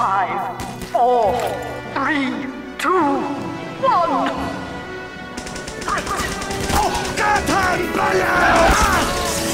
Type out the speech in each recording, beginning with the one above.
5, 4, 3, 2, 1. Fight! Gatan Bayan!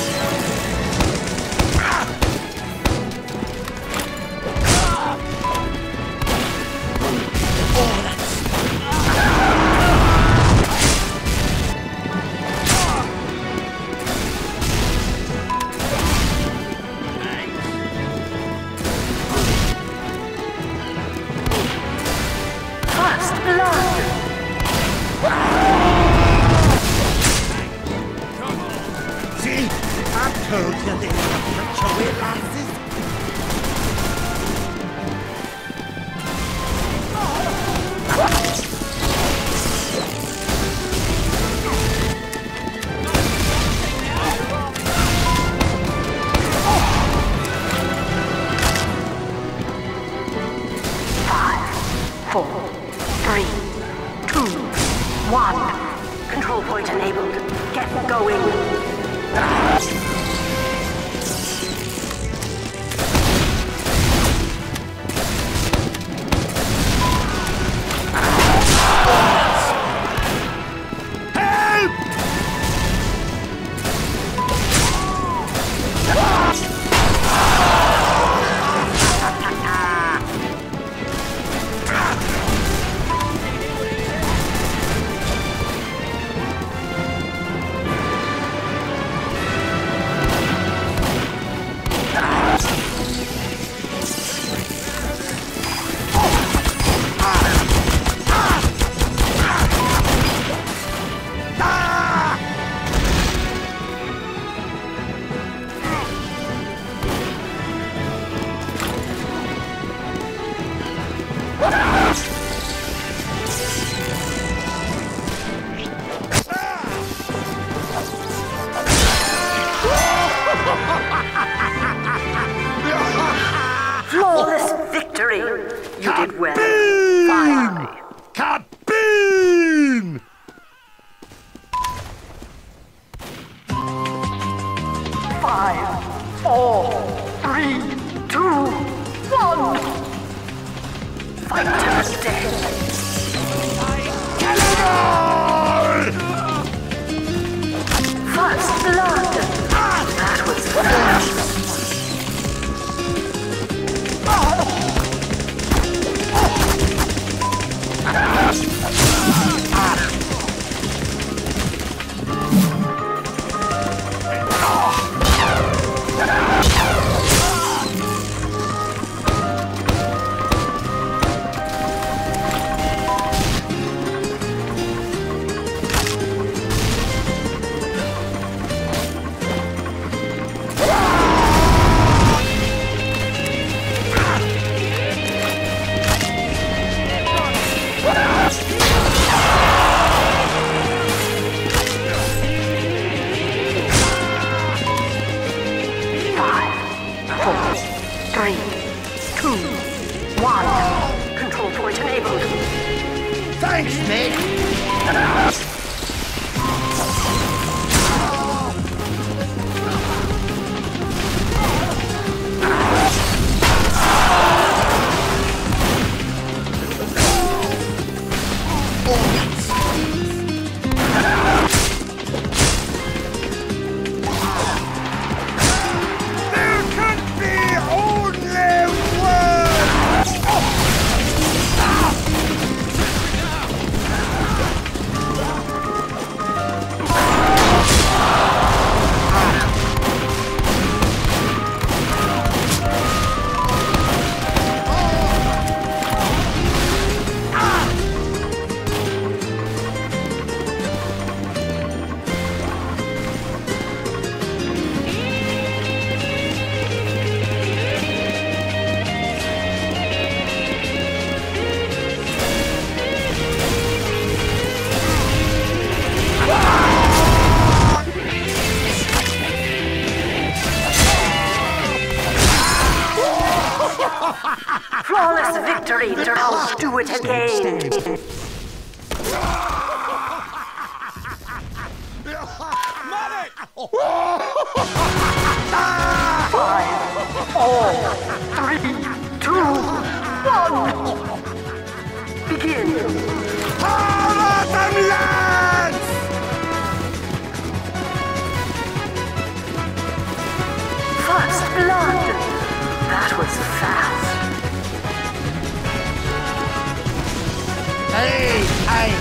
See? I told you they were put your lasses. Control point enabled. Get going. Flawless victory! You did well. Finally. Kaboom! 5, 4, 3, 2, 1. Fight to the death. First blood. That was first. Control point enabled. Thanks, mate. Flawless victory! Now do it again! 5, 4, 3, 2, 1. Begin. Power them lads! First blood. That was fast. Hey, hey!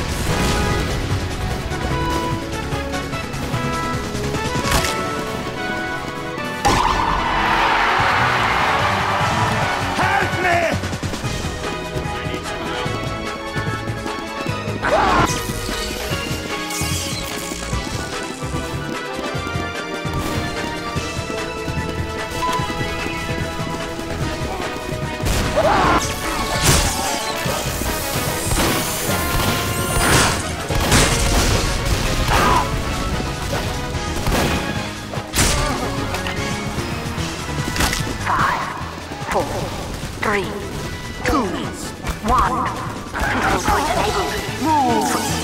Help me! Four, three, two, one. Control point enabled. Move.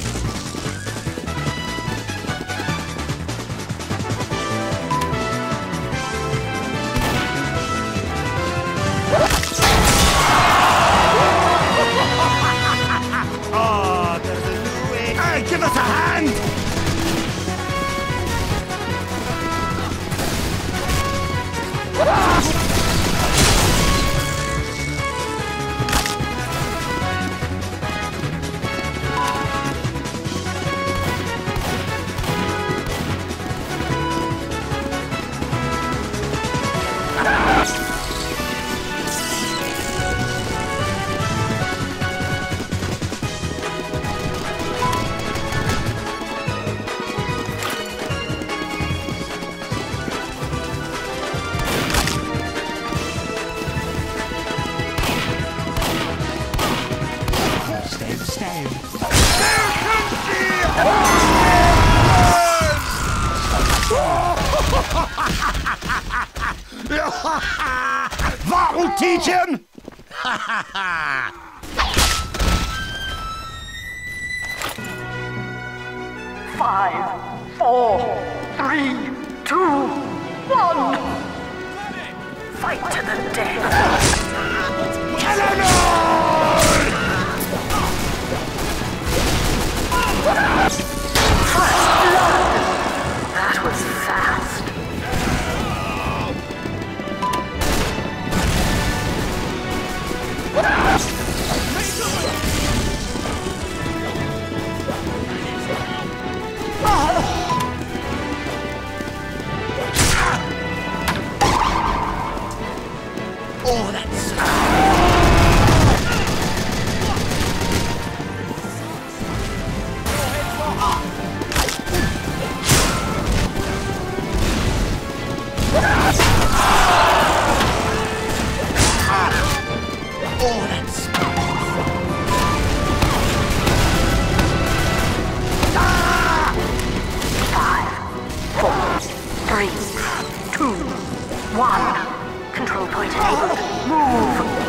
Oh, there's a new way. Hey, give us a hand! That will teach him! 5, 4, 3, 2, 1. Fight to the death. First blood. That was fast. Oh, that's... Oh, that's... 5, 4, 3, 2, 1. Control point enabled. Move.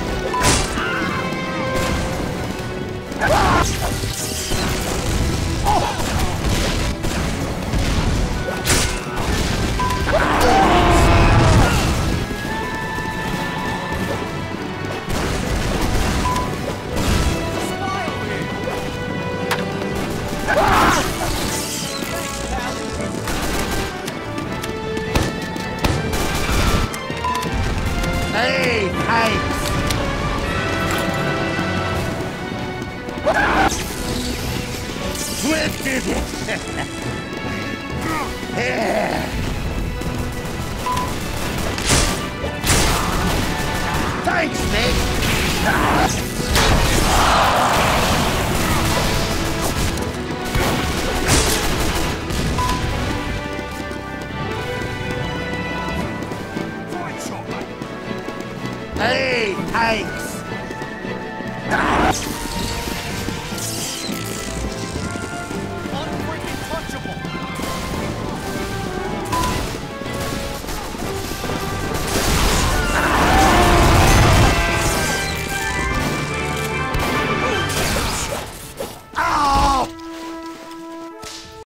Hey, thanks! Twisted! Yeah. Thanks, mate! Hey, thanks!